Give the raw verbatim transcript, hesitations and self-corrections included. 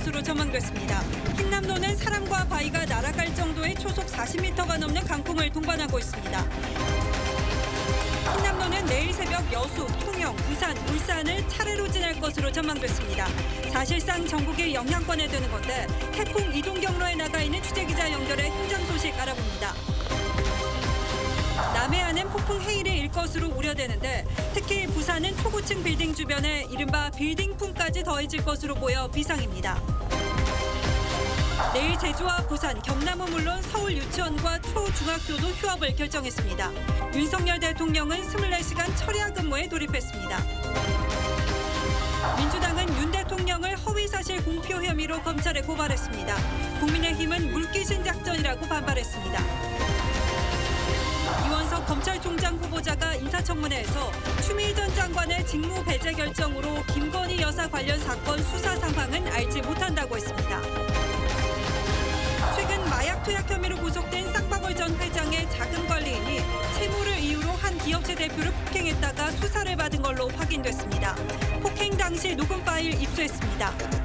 것으로 전망됐습니다. 흰남노는 사람과 바위가 날아갈 정도의 초속 사십 미터가 넘는 강풍을 동반하고 있습니다. 흰남노는 내일 새벽 여수, 통영, 부산, 울산을 차례로 지날 것으로 전망됐습니다. 사실상 전국의 영향권에 드는 건데 태풍 이동 경로에 나가 있는 취재기자 연결해 현장 소식 알아봅니다. 남해안은 폭풍 해일이 일 것으로 우려되는데 특히 부산은 초고층 빌딩 주변에 이른바 빌딩풍까지 더해질 것으로 보여 비상입니다. 내일 제주와 부산, 경남은 물론 서울 유치원과 초중학교도 휴업을 결정했습니다. 윤석열 대통령은 이십사 시간 철야 근무에 돌입했습니다. 민주당은 윤 대통령을 허위사실 공표 혐의로 검찰에 고발했습니다. 국민의힘은 물귀신 작전이라고 반발했습니다. 이원석 검찰총장 후보자가 인사청문회에서 추미애 전 장관의 직무 배제 결정으로 김건희 여사 관련 사건 수사 상황은 알지 못한다고 했습니다. 최근 마약 투약 혐의로 구속된 쌍방울 전 회장의 자금 관리인이 채무를 이유로 한 기업체 대표를 폭행했다가 수사를 받은 걸로 확인됐습니다. 폭행 당시 녹음 파일 입수했습니다.